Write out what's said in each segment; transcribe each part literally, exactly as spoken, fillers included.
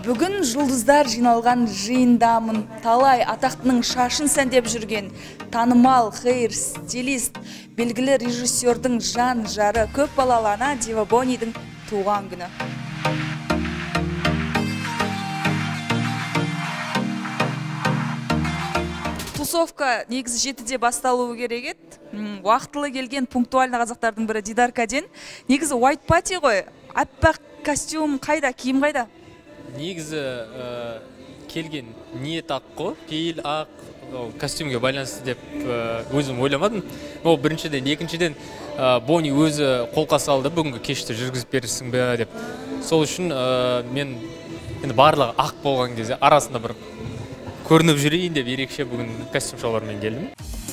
Бүгін жұлдыздар жиналған жиындамын. Талай атақтының шашын сәндеп жүрген танымал хейр стилист, белгілі режиссердің жан жары көп балалы ана Дива Бонидің туған күні. Тусовка негізі жетіде басталуы керек еді. Уақытылы келген пунктуальны қазақтардың бірі Дидар Каден. Негізі white party ғой. Аппақ костюм қайда, киім қайда? Негізі келген ниет ақ қой, пейіл ақ, костюмге байланысты деп өзім ойламадым. Ол біріншіден, екіншіден Бони өзі қолқа салды, бүгінгі кешті жүргізіп бересің бе деп. Сол үшін мен барлығы ақ болған кезде арасында бір көрініп жүрейін деп ерекше бүгін костюм шоулармен келдім.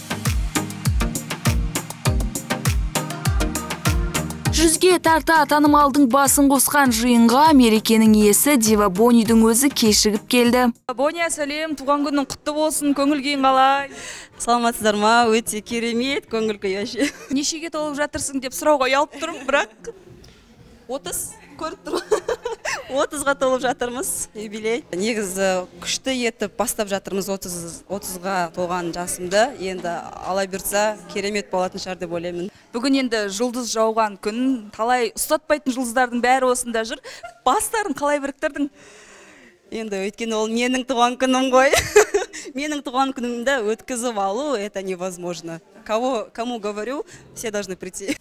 Жүзге тарта танымалдың басын қосқан жиынға мерекенің иесі Дива Бонидің өзі кешігіп келді. Бония, сәлем, туған күнің құтты болсын, көңіл күйің қалай? Саламатсыздар ма? Өте керемет, көңіл күй әше. Нешеге толып жатырсың деп сұрауға ұялып тұрмын, бірақ отыз көріп тұрмын. отызға толып жатырмыз, юбилей. Негізі күшті етіп бастап жатырмыз отызға толған жасымды. Енді ала берса керемет болатын шығар деп ойлаймын. Бүгін енді жұлдыз жауған күн, талай ұстатпайтын жұлдыздардың бәрі осында жүр. Бастарын қалай біріктірдің? Енді өйткені ол менің туған күнім ғой. Менің туған күнімді өткізіп алу, это невозможно. Кого, кому говорю, все должны прийти.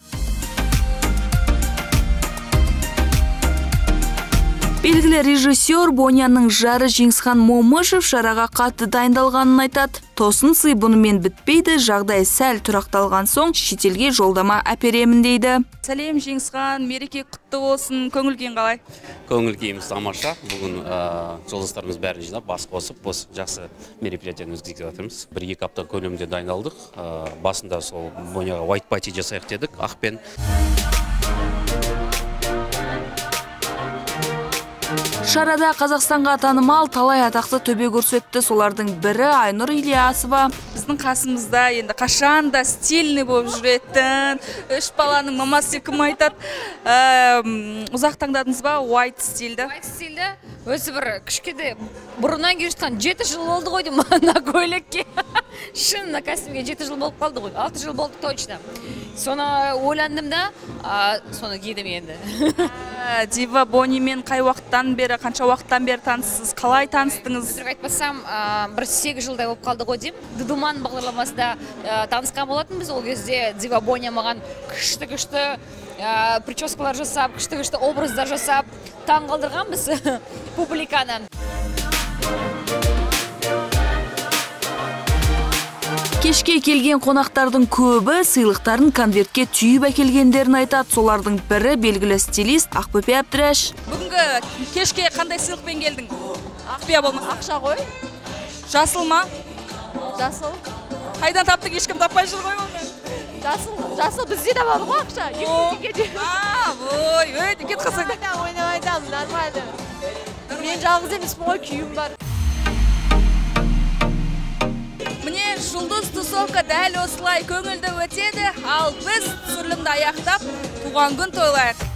Белгілі режиссер Бонияның жары Жеңісхан Момышев шараға қатты дайындалғанын айтады. Тосын сый бұнымен бітпейді, жағдай сәл тұрақталған соң шетелге жолдама әперемін дейді. Сәлем Жеңісхан, мереке құтты болсын, көңіл күйің қалай? Көңіл күйіміз тамаша. Бүгін жолдастарымыз бәрін жинап, бас қосып, осы жақсы мероприятияны өткізіп жатырмыз. Бір-екі апта көлемінде дайындалдық. Басында сол Бонияға white party жасайық дедік, ақпен. Шарада Қазақстанға танымал талай атақты төбе көрсетті. Солардың бірі Айнұр Ильясова. Біздің қасымызда енді қашанда стильный болып жүретін. Үш баланың мамасы кім айтады? Ұзақ таңдадыңыз ба white стильді? White стильді өзі бір күшкеде бұрыннан келе жатқан жеті жыл болды ғой деймін ана көйлекке. Шын на костюмге жеті жыл болып қалды ғой. алты жыл болды точно. Соны ойландым да, соны кидім енді. Дива Бонимен қай уақыттан бері, қанша уақыттан бері таныссыз, қалай таныстыңыз? Өтірік айтпасам, бір сегіз жылдай болып қалды ғой деймін. Дудуман бағдарламасында танысқан болатын біз. Ол кезде Дива Бония маған күшті-күшті прическалар жасап, күшті-күшті образдар жасап, таң қалдырған біз публиканы. Кешке келген қонақтардың көбі сыйлықтарын конвертке түйіп әкелгендерін айтады. Солардың бірі белгілі стилист Ақбөпе Әбдірәш. Бүгінгі кешке қандай сыйлықпен келдің? Ақбия болма. Ақша ғой. Жасыл ма? Жасыл. Қайдан таптың, ешкім таппай жүр ғой оны? Жасыл, жасыл бізде де бар ғой ақша. екі мың теңге. А, ой, өйті кет қасың. Ойнап айтамын, нормально. Мен жалғыз емеспін ғой, күйім бар. Міне жұлдыз тусовка дәл осылай көңілді өтеді, ал біз түсірілімді аяқтап туған күн тойлайық.